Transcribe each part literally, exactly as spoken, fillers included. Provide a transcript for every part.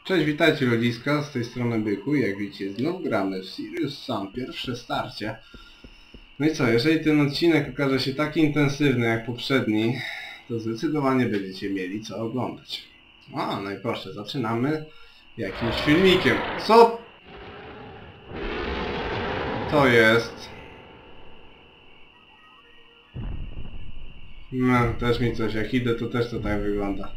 Cześć, witajcie ludziska, z tej strony Byku. Jak widzicie, znów gramy w Serious Sam, pierwsze starcie. No i co, jeżeli ten odcinek okaże się taki intensywny jak poprzedni, to zdecydowanie będziecie mieli co oglądać. A, no i proszę, zaczynamy jakimś filmikiem. Co to jest? No, też mi coś, jak idę to też to tak wygląda.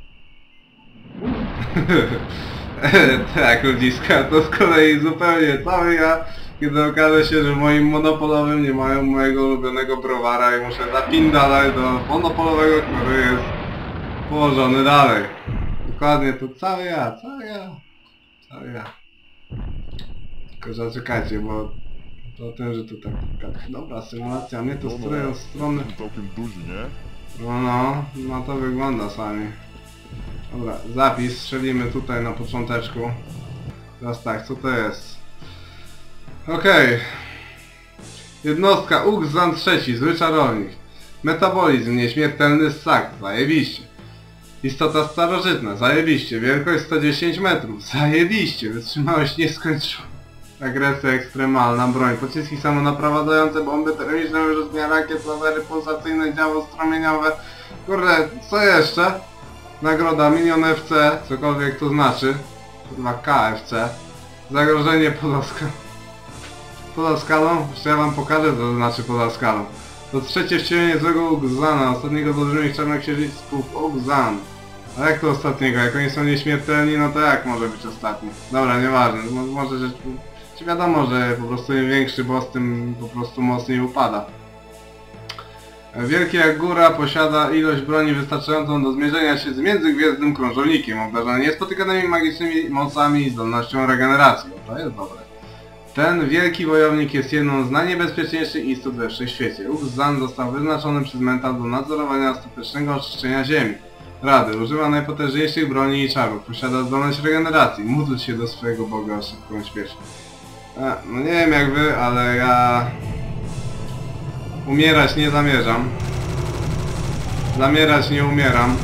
Tak, ludziska, to z kolei zupełnie cały ja, kiedy okaże się, że moim monopolowym nie mają mojego ulubionego browara i muszę zapindalać do monopolowego, który jest położony dalej. Dokładnie, to cały ja, cały ja, cały ja. Tylko zaczekajcie, bo to o tym, że to tak, tak dobra symulacja, mnie to No, no, stroje od strony... całkiem duży, nie? No no, no to wygląda sami. Dobra, zapis strzelimy tutaj na począteczku. Teraz tak, co to jest? Okej. Okay. Jednostka Ugzan trzeci, zły czarownik. Metabolizm, nieśmiertelny ssak, zajebiście. Istota starożytna, zajebiście. Wielkość sto dziesięć metrów, zajebiście. Wytrzymałość nieskończona. Agresja ekstremalna, broń, pociski samonaprowadzające, bomby termiczne, wyrzutnia rakiet, lasery pulsacyjne, działo strumieniowe. Kurde, co jeszcze? Nagroda Minion F C, cokolwiek to znaczy. Kurwa K F C. Zagrożenie poza skalą. Poza skalą? Jeszcze ja wam pokażę, co to znaczy poza skalą. To trzecie wcielenie złego Ugzana, ostatniego z olbrzymich czarnoksiężników Ugzan. A jak to ostatniego? Jak oni są nieśmiertelni, no to jak może być ostatni? Dobra, nieważne. Może, że... Czy wiadomo, że po prostu im większy boss, tym po prostu mocniej upada. Wielki jak góra posiada ilość broni wystarczającą do zmierzenia się z międzygwiezdnym krążownikiem, obdarzony niespotykanymi magicznymi mocami i zdolnością regeneracji. O, to jest dobre. Ten wielki wojownik jest jedną z najniebezpieczniejszych istot we wszechświecie. Ugzan został wyznaczony przez mental do nadzorowania ostatecznego oczyszczenia Ziemi. Rady. Używa najpotężniejszych broni i czarów. Posiada zdolność regeneracji. Módl się do swojego Boga o szybką śmierć. A, no nie wiem jak wy, ale ja... Umierać nie zamierzam. Zamierać nie umieram.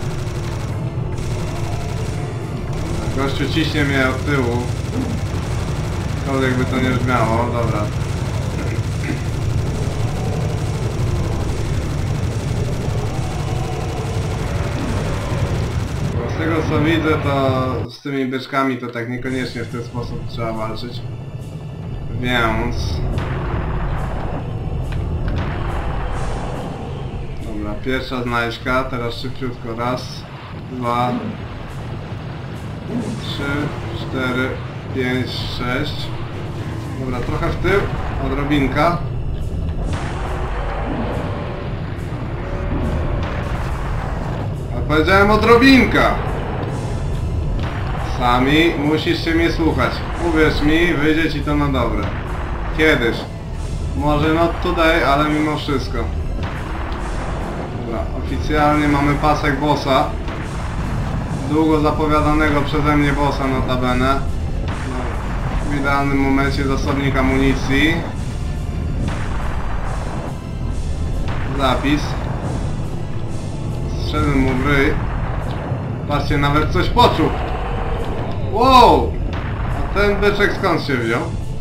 Gościu ciśnie mnie od tyłu. Cokolwiek by to nie brzmiało, dobra. Bo z tego co widzę, to z tymi byczkami to tak niekoniecznie w ten sposób trzeba walczyć. Więc... Dobra, pierwsza znajdźka, teraz szybciutko, raz, dwa, trzy, cztery, pięć, sześć. Dobra, trochę w tył, odrobinka. A powiedziałem odrobinka! Sami musisz się mnie słuchać. Uwierz mi, wyjdzie ci to na dobre. Kiedyś. Może not today, ale mimo wszystko. Dobra, oficjalnie mamy pasek bossa. Długo zapowiadanego przeze mnie bossa notabene. No, w idealnym momencie zasobnik amunicji. Zapis. Strzeliłem mu w ryj. Patrzcie, nawet coś poczuł. Wow! A ten byczek skąd się wziął?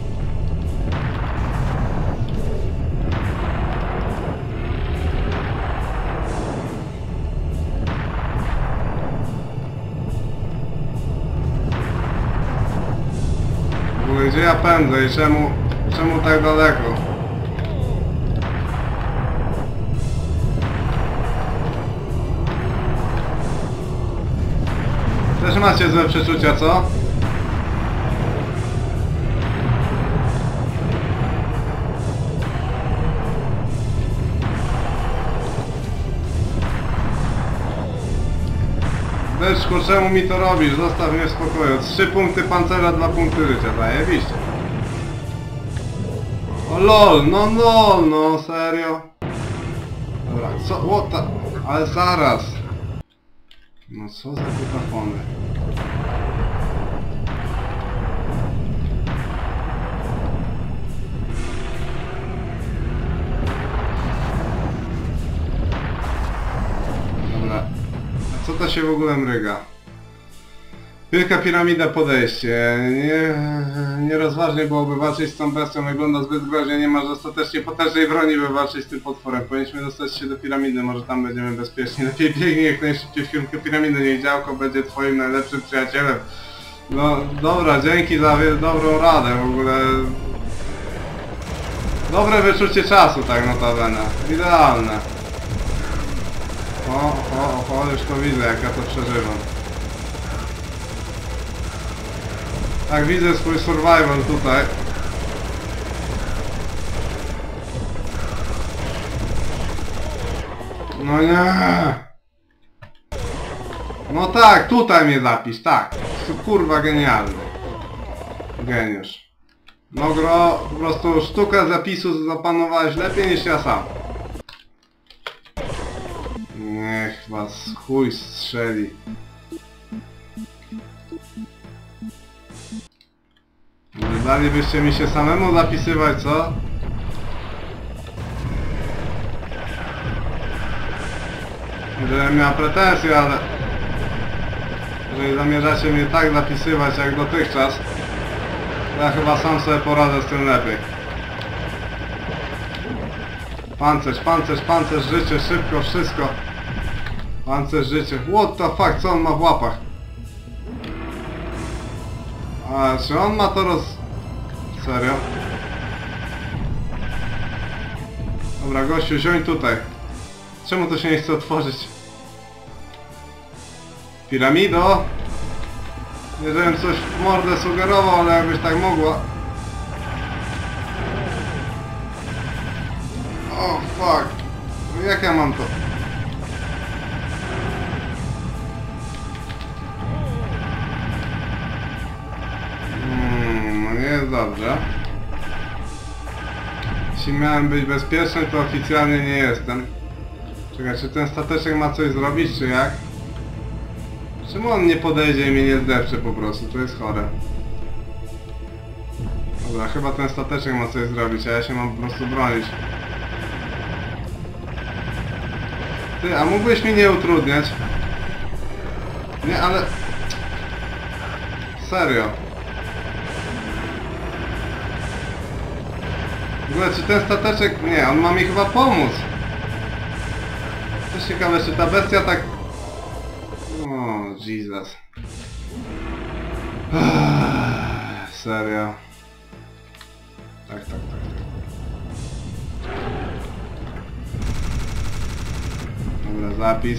W ogóle gdzie ja pędzę i czemu... czemu tak daleko? Też macie złe przeczucia, co? Byczku, czemu mi to robisz? Zostaw mnie w spokoju. Trzy punkty pancerza, dwa punkty życia. Zajebiście. O lol, no no, no serio? Dobra, co? What the... Ale zaraz. No co za kutafony. Dobra. A co to się w ogóle mryga? Wielka piramida, podejście. Nie, nierozważnie byłoby walczyć z tą bestią, wygląda zbyt groźnie, nie masz dostatecznie potężnej broni, by walczyć z tym potworem. Powinniśmy dostać się do piramidy, może tam będziemy bezpieczni. Lepiej biegnij jak najszybciej w kierunku piramidy, niech działko będzie twoim najlepszym przyjacielem. No dobra, dzięki za dobrą radę, w ogóle... Dobre wyczucie czasu, tak notabene. Idealne. O, o, o, już to widzę, jak ja to przeżywam. Tak, widzę swój survival tutaj. No nie. No tak, tutaj mnie zapisz, tak. Kurwa genialny. Geniusz. No gro, po prostu sztukę zapisu zapanowałeś lepiej niż ja sam. Niech was chuj strzeli. Dalibyście mi się samemu zapisywać, co? Żebym miał pretensje, ale... Jeżeli zamierzacie mnie tak zapisywać jak dotychczas, to ja chyba sam sobie poradzę z tym lepiej. Pancerz, pancerz, pancerz, życie, szybko, wszystko. Pancerz, życie. What the fuck, co on ma w łapach? A czy on ma to roz... Serio? Dobra, gościu, ziąń tutaj. Czemu to się nie chce otworzyć? Piramido? Nie żebym coś w mordę sugerował, ale jakbyś tak mogła. O, fuck. Jak ja mam to? Hmm, no nie jest dobrze. Jeśli miałem być bezpieczny, to oficjalnie nie jestem. Czekaj, czy ten stateczek ma coś zrobić, czy jak? Czemu on nie podejdzie i mnie nie zdepcze po prostu? To jest chore. Dobra, chyba ten stateczek ma coś zrobić, a ja się mam po prostu bronić. Ty, a mógłbyś mi nie utrudniać? Nie, ale... Serio. W ogóle, czy ten stateczek... Nie, on ma mi chyba pomóc. To ciekawe, czy ta bestia tak... O, Jesus. Serio. Tak, tak, tak, tak. Dobra, zapis.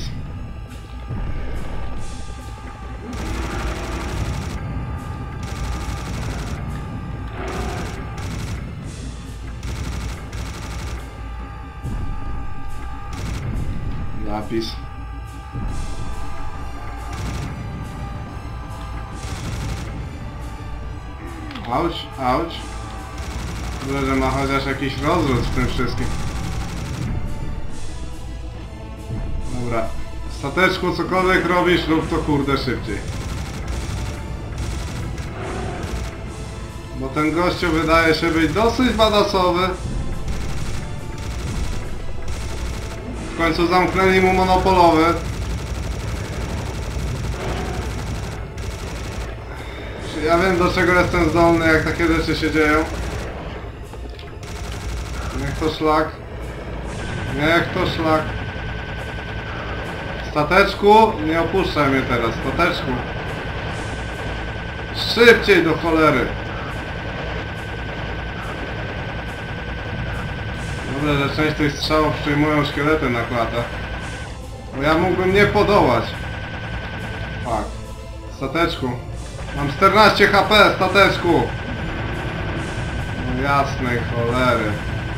Zapis. Auć, auć. Dobrze, że ma chociaż jakiś rozrzut w tym wszystkim. Dobra. Stateczku, cokolwiek robisz, rób to kurde szybciej. Bo ten gościu wydaje się być dosyć badasowy. W końcu zamknęli mu monopolowy. Ja wiem, do czego jestem zdolny, jak takie rzeczy się dzieją. Niech to szlak. Niech to szlak. Stateczku, nie opuszczaj mnie teraz, stateczku. Szybciej do cholery. Dobrze, że część tych strzałów przyjmują szkielety na klatę. Bo ja mógłbym nie podołać. Fuck. Stateczku. Mam czternaście H P, stateczku! No jasnej cholery.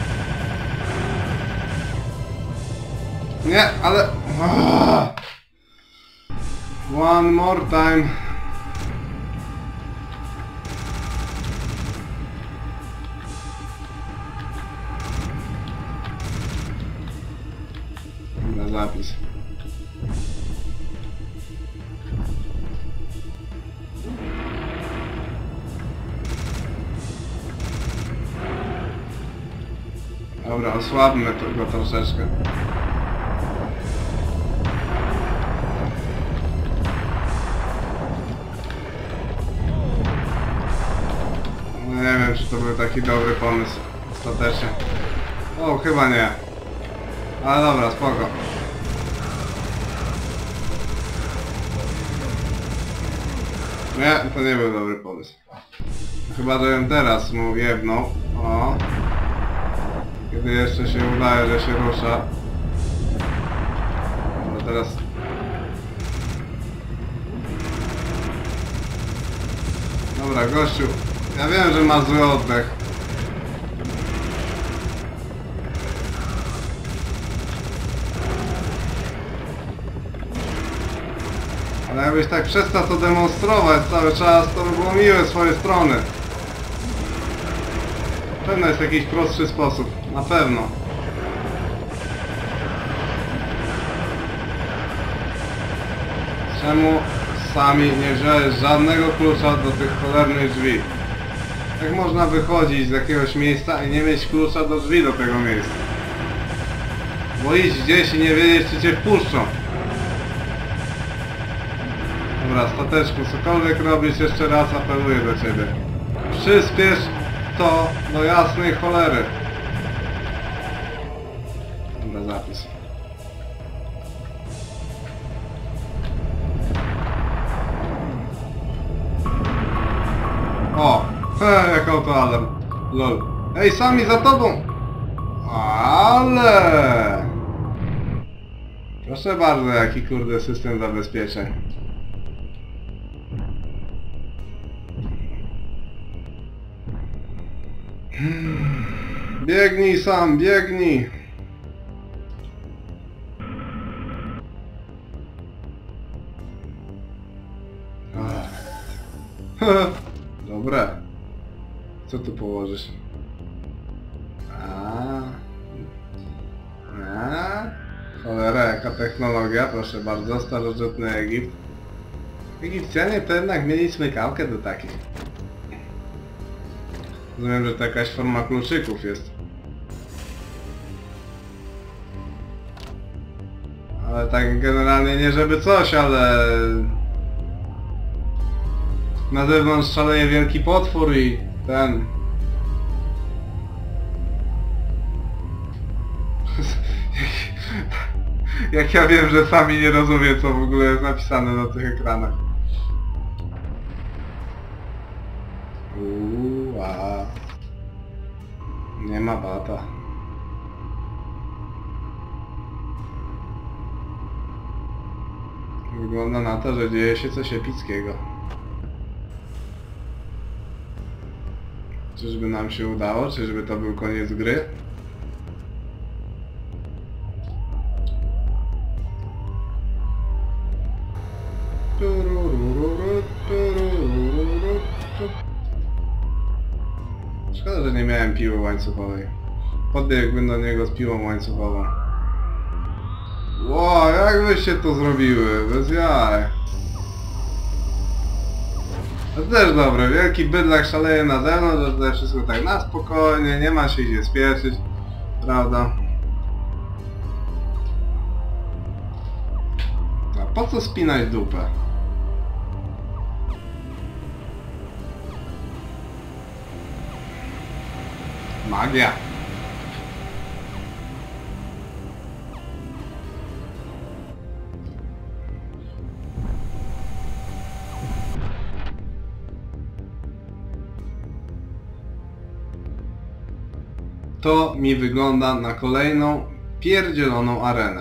Nie, ale... One more time. Na zapis. Dobra, osłabmy go troszeczkę. to był taki dobry pomysł. Ostatecznie. O, chyba nie. Ale dobra, spoko. Nie, to nie był dobry pomysł. Chyba, że ją teraz mu jebnął. O. Kiedy jeszcze się udaje, że się rusza. No teraz... Dobra, gościu. Ja wiem, że ma zły oddech. Ale jakbyś tak przestał to demonstrować cały czas, to by było miłe z swojej strony. Na pewno jest jakiś prostszy sposób. Na pewno. Czemu sami nie wziąłeś żadnego klucza do tych cholernych drzwi? Jak można wychodzić z jakiegoś miejsca i nie mieć klucza do drzwi do tego miejsca? Bo iść gdzieś i nie wiedzieć, czy cię wpuszczą. Dobra, stateczku, cokolwiek robisz, jeszcze raz apeluję do ciebie. Przyspiesz to do jasnej cholery. Dobra, zapis. O! He, jak autoalarm. Lol. Ej, sami za tobą! Ale! Proszę bardzo, jaki kurde system zabezpieczeń. Biegnij sam, biegnij! Dobre. Co tu położysz? A, a, cholera, jaka technologia, proszę bardzo, starożytny Egipt. Egipcjanie to jednak mieli smykałkę do takich. Rozumiem, że to jakaś forma kluczyków jest. Ale tak generalnie nie żeby coś, ale... Na zewnątrz szaleje wielki potwór i ten... Jak ja wiem, że sami nie rozumiem, co w ogóle jest napisane na tych ekranach. Uuu, a... Nie ma bata. Wygląda na to, że dzieje się coś epickiego. Czyżby nam się udało? Czyżby to był koniec gry? Szkoda, że nie miałem piły łańcuchowej. Podbiegłbym do niego z piłą łańcuchową. Ło, jak wyście to zrobiły? Bez jaj. To też dobre, wielki bydlak szaleje na zewnątrz, że tutaj wszystko tak na spokojnie, nie ma się gdzie spieszyć, prawda? A po co spinać dupę? Magia! To mi wygląda na kolejną pierdzieloną arenę.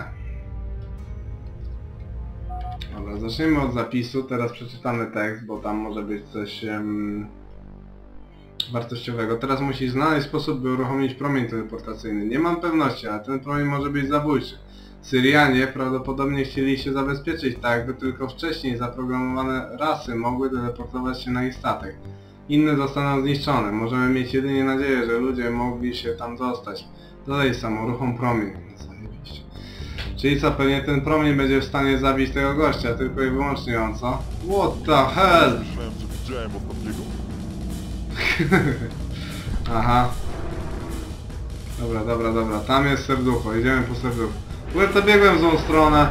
Dobra, zaczniemy od zapisu, teraz przeczytamy tekst, bo tam może być coś um, wartościowego. Teraz musisz znaleźć sposób, by uruchomić promień teleportacyjny. Nie mam pewności, ale ten promień może być zabójczy. Syrianie prawdopodobnie chcieli się zabezpieczyć tak, by tylko wcześniej zaprogramowane rasy mogły teleportować się na ich statek. Inne zostaną zniszczone. Możemy mieć jedynie nadzieję, że ludzie mogli się tam dostać. Dodaj sam, uruchom promień. Zajebiście. Czyli co, pewnie ten promień będzie w stanie zabić tego gościa, tylko i wyłącznie on, co? What the hell? Aha. Dobra, dobra, dobra. Tam jest serducho. Idziemy po serducho. Byłem to biegłem w złą stronę.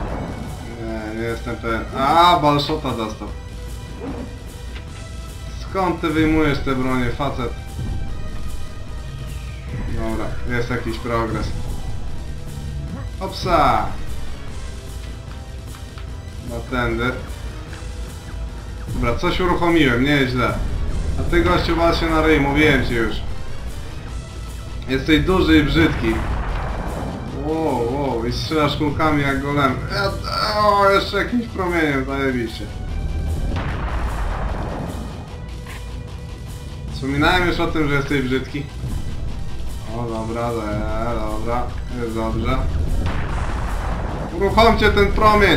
Nie, nie jestem pewien. A, balshota dostał. Skąd ty wyjmujesz te bronie, facet? Dobra, jest jakiś progres. Opsa! No tędy. Dobra, coś uruchomiłem, nieźle. A ty gościu wal się na ryj, mówiłem ci już. Jesteś duży i brzydki. Wow, wow, i strzelasz kulkami jak golem. O, jeszcze jakimś promieniem, zajebiście. Wspominałem już o tym, że jesteś brzydki. O, dobra, dobra, dobra, jest dobrze. Uruchomcie ten promień!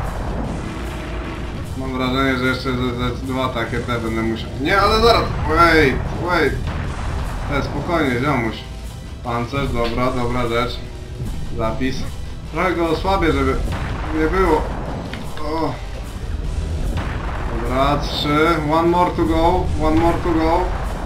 Mam wrażenie, że jeszcze ze, ze dwa takie te będę musiał... Nie, ale zaraz! Wait, wait! E, spokojnie, ziomuś. Pancerz, dobra, dobra rzecz. Zapis. Trochę go osłabię, żeby nie było. O. Dobra, trzy. One more to go. One more to go.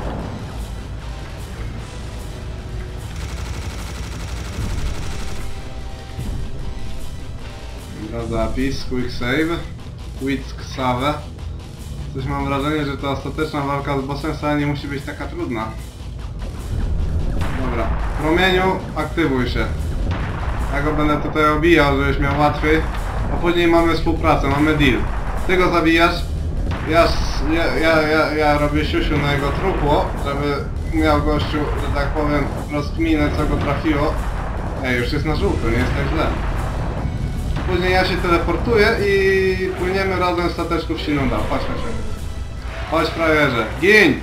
Dobra, zapis. Quick save. Quick save. Coś mam wrażenie, że ta ostateczna walka z bossem wcale nie musi być taka trudna. Dobra. Promieniu, aktywuj się. Ja go będę tutaj obijał, żebyś miał łatwiej. A później mamy współpracę, mamy deal. Ty go zabijasz, ja, ja, ja, ja, ja robię siusiu na jego trupło, żeby miał gościu, że tak powiem, rozkminę co go trafiło. Ej, już jest na żółto, nie jest tak źle. Później ja się teleportuję i płyniemy razem z stateczków Shinonda. Chodź, chodź. Chodź, frajerze. Gin!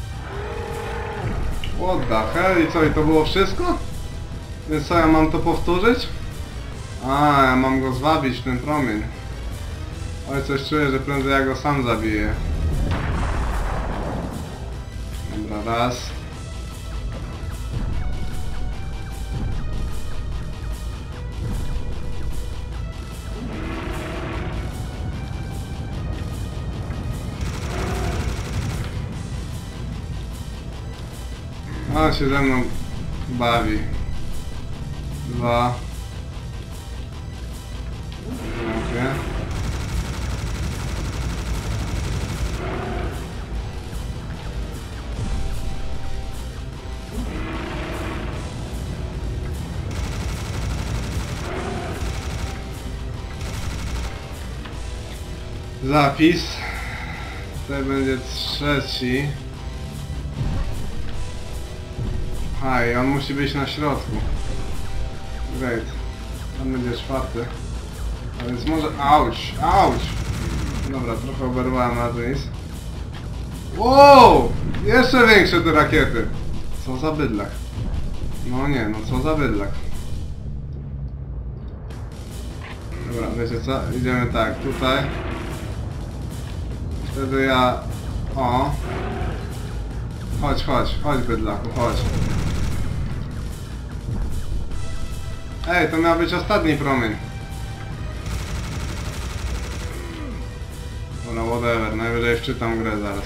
What the hell? I co, i to było wszystko? Więc co, ja mam to powtórzyć? A, ja mam go zwabić w ten promień. Oj, coś czuję, że prędzej ja go sam zabiję. Dobra, raz. A, się ze mną bawi. Dwa. Okay. Zapis. To będzie trzeci. A, i on musi być na środku. Great. Tam będzie czwarty. A więc może... Auć! Auć! Dobra, trochę oberwałem na dys. Wow! Jeszcze większe te rakiety! Co za bydlak. No nie, no co za bydlak. Dobra, wiecie co? Idziemy tak, tutaj. Wtedy ja... O! Chodź, chodź, chodź bydlaku, chodź. Ej, to miał być ostatni promień. Dobra, whatever, najwyżej wczytam grę zaraz.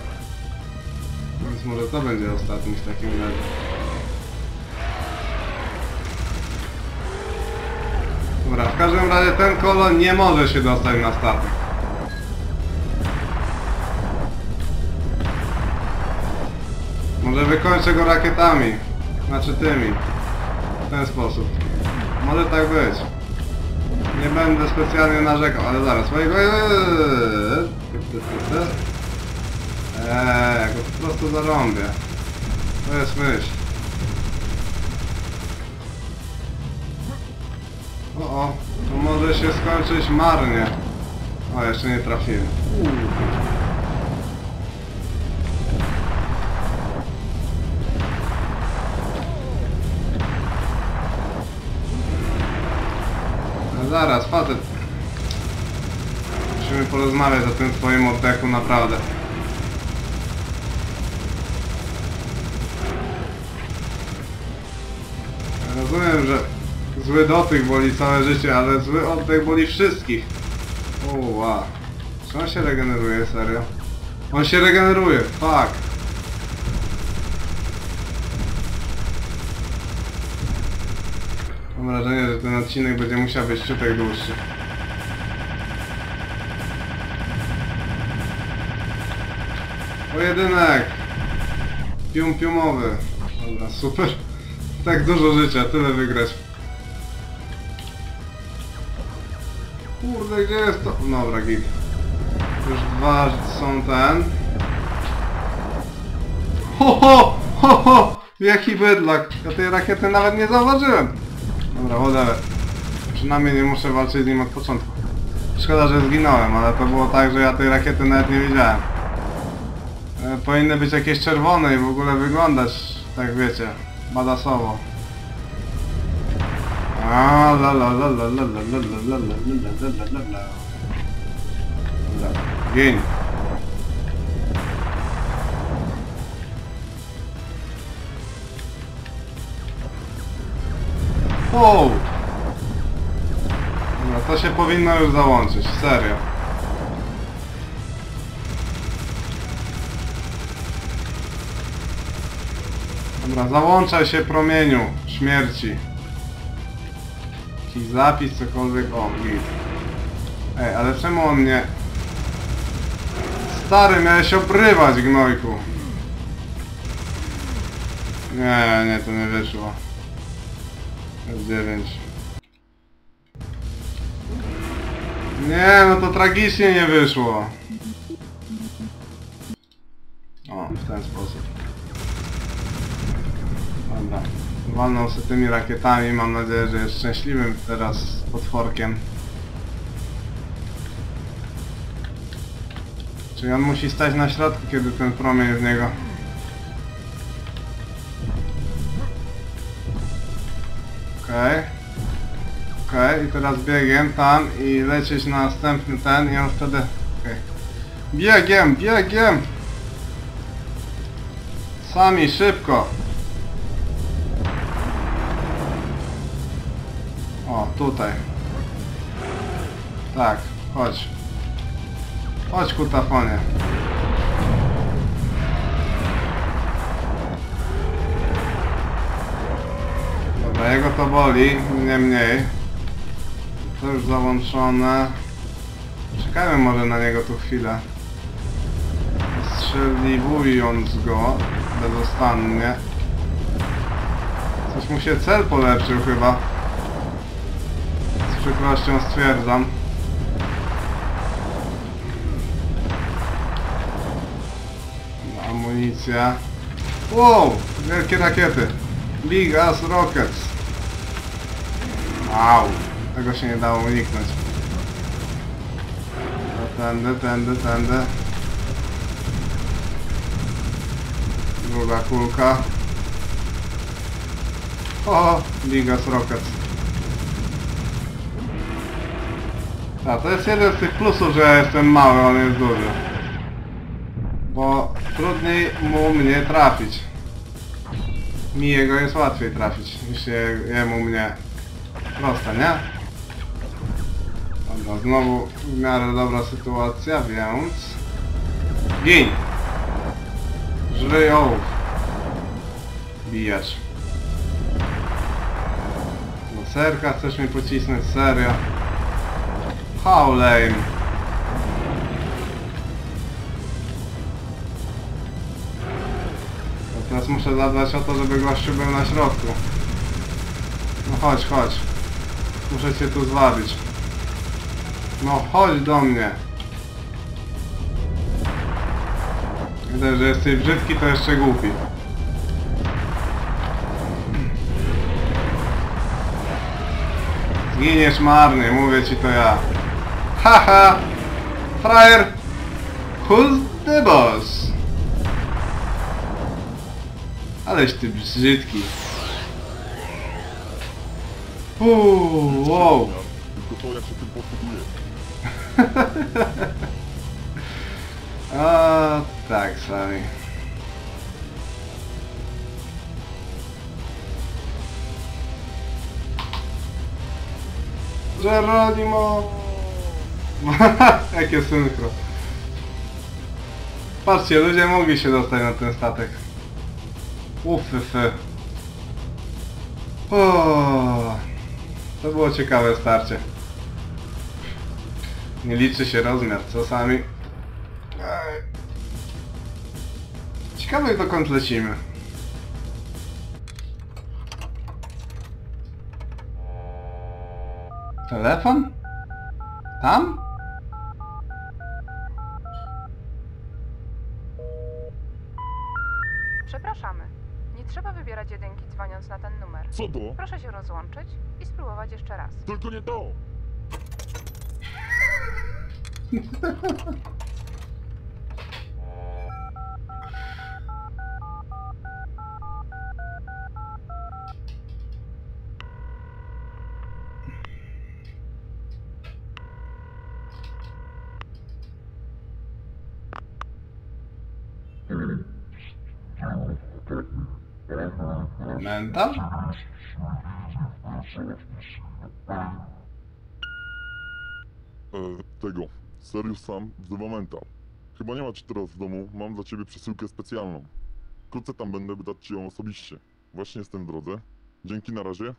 Więc może to będzie ostatni w takim razie. Dobra, w każdym razie ten kolon nie może się dostać na statek. Może wykończę go rakietami. Znaczy tymi. W ten sposób. Może tak być. Nie będę specjalnie narzekał, ale zaraz mojego... Eee, ja go po prostu zarąbię. To jest myśl. O, o, to może się skończyć marnie. O, jeszcze nie trafiłem. Zaraz, facet. Musimy porozmawiać o tym twoim oddechu, naprawdę. Rozumiem, że zły dotyk boli całe życie, ale zły oddech boli wszystkich. O, wow. Czy on się regeneruje, serio? On się regeneruje, fuck. Mam wrażenie, że ten odcinek będzie musiał być ciutek dłuższy. Pojedynek! Pium piumowy. Dobra, super. Tak dużo życia, tyle wygrać. Kurde, gdzie jest to? Dobra, git. Już dwa są ten. Ho, ho, ho, ho! Jaki bydlak! Ja tej rakiety nawet nie zauważyłem. Dobra, whatever. Przynajmniej nie muszę walczyć z nim od początku. Szkoda, że zginąłem, ale to było tak, że ja tej rakiety nawet nie widziałem. E, powinny być jakieś czerwone i w ogóle wyglądać, tak wiecie, badasowo. A la la la la la la la la la la la la la. Dobra, gin. Wow! Dobra, to się powinno już załączyć, serio. Dobra, załączaj się, promieniu śmierci. Jakiś zapis, cokolwiek. O, git. Ej, ale czemu on mnie... Stary, miałeś obrywać, gnojku. Nie, nie, to nie wyszło. F dziewięć. Nie, no to tragicznie nie wyszło. O, w ten sposób. Dobra. Walnął sobie tymi rakietami, mam nadzieję, że jest szczęśliwym teraz potworkiem. Czyli on musi stać na środku, kiedy ten promień z niego... Okej. Okay. Okej, okay. I teraz biegiem tam i lecieć na następny ten i on wtedy... Okej. Okay. Biegiem, biegiem! Sami, szybko! O, tutaj. Tak, chodź. Chodź, kutafonie. Dobra, jego to boli, nie mniej. To już załączone. Czekajmy może na niego tu chwilę. Strzeliwując go bezostannie. Coś mu się cel polepszył chyba. Z przykrością stwierdzam. Amunicja. Wow! Wielkie rakiety. Big Ass Rockets. Au! Tego się nie dało uniknąć. Tędy, tędy, tędy. Druga kulka. O! Big Ass Rockets. A, to jest jeden z tych plusów, że ja jestem mały, on jest duży. Bo trudniej mu mnie trafić. Mi jego jest łatwiej trafić niż je, jemu mnie. Proste, nie? Dobra, znowu w miarę dobra sytuacja, więc... Gin! Żryj ołów. Bijacz. Do serka chcesz mi pocisnąć, serio? How lame. To teraz muszę zadbać o to, żeby gościu był na środku. No chodź, chodź. Muszę cię tu zwabić. No chodź do mnie. Widać, że jesteś brzydki, to jeszcze głupi. Zginiesz marnie, mówię ci to ja. Haha! Frajer! Who's the boss? Aleś ty brzydki. Uuu, wow. Tylko to, jak się tym posługuje. O, tak, sami. Geronimo! Jakie synchro. Patrzcie, ludzie mogli się dostać na ten statek. Uffy. O, to było ciekawe starcie. Nie liczy się rozmiar, co sami? Ciekawe dokąd lecimy. Telefon? Tam? Przepraszamy. Nie trzeba wybierać jedynki dzwoniąc na ten numer. Co to? Proszę się rozłączyć i spróbować jeszcze raz. Tylko nie to! Mental? E, tego. Serious Sam wzywa Mental. Chyba nie ma cię teraz w domu, mam dla ciebie przesyłkę specjalną. Wkrótce tam będę, by dać ci ją osobiście. Właśnie jestem w drodze. Dzięki, na razie.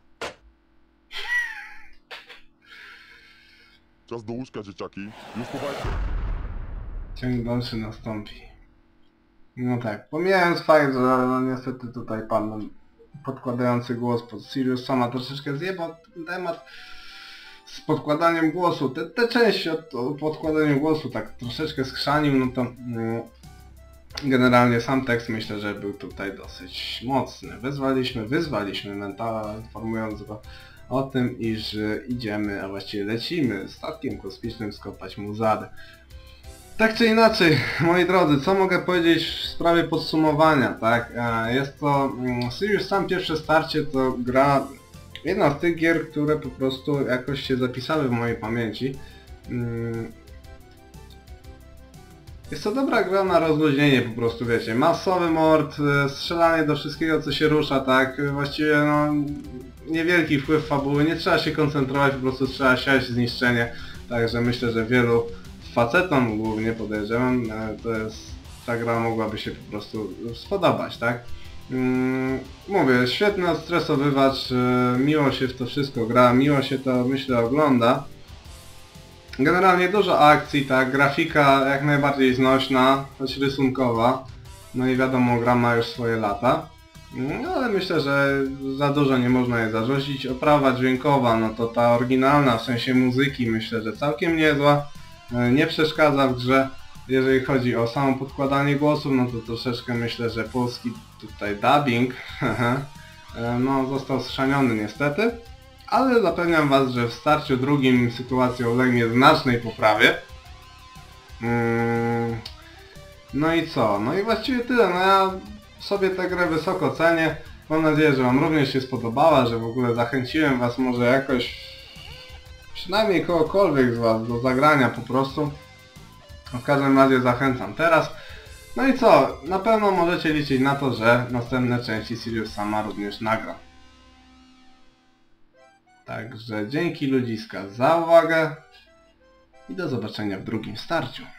Czas do łóżka, dzieciaki. Już po bajce. Ciąg dalszy nastąpi. No tak, pomijając fakt, że no niestety tutaj pan podkładający głos pod Serious Sama troszeczkę zjebał ten temat z podkładaniem głosu. Te, te części o, o podkładaniu głosu tak troszeczkę skrzanił, no to mm, generalnie sam tekst myślę, że był tutaj dosyć mocny. Wezwaliśmy, wyzwaliśmy Mentala, informując go o tym, iż idziemy, a właściwie lecimy statkiem kosmicznym skopać mu zadę. Tak czy inaczej, moi drodzy, co mogę powiedzieć w sprawie podsumowania, tak? Jest to... Serious Sam pierwsze starcie to gra... Jedna z tych gier, które po prostu jakoś się zapisały w mojej pamięci. Jest to dobra gra na rozluźnienie po prostu, wiecie. Masowy mord, strzelanie do wszystkiego co się rusza, tak? Właściwie no... Niewielki wpływ fabuły, nie trzeba się koncentrować, po prostu trzeba siać zniszczenie. Także myślę, że wielu facetom głównie podejrzewam, to jest, ta gra mogłaby się po prostu spodobać, tak? Mm, mówię, świetny odstresowywacz, miło się w to wszystko gra, miło się to myślę ogląda. Generalnie dużo akcji, tak, grafika jak najbardziej znośna, choć rysunkowa. No i wiadomo, gra ma już swoje lata. No ale myślę, że za dużo nie można jej zarzucić. Oprawa dźwiękowa, no to ta oryginalna, w sensie muzyki, myślę, że całkiem niezła. Nie przeszkadza w grze. Jeżeli chodzi o samo podkładanie głosów, no to troszeczkę myślę, że polski tutaj dubbing no został schrzaniony niestety. Ale zapewniam was, że w starciu drugim sytuacja ulegnie znacznej poprawie. No i co? No i właściwie tyle. No ja sobie tę grę wysoko cenię. Mam nadzieję, że wam również się spodobała, że w ogóle zachęciłem was może jakoś, przynajmniej kogokolwiek z was do zagrania po prostu. W każdym razie zachęcam teraz. No i co? Na pewno możecie liczyć na to, że następne części Serious Sama również nagra. Także dzięki ludziska za uwagę i do zobaczenia w drugim starciu.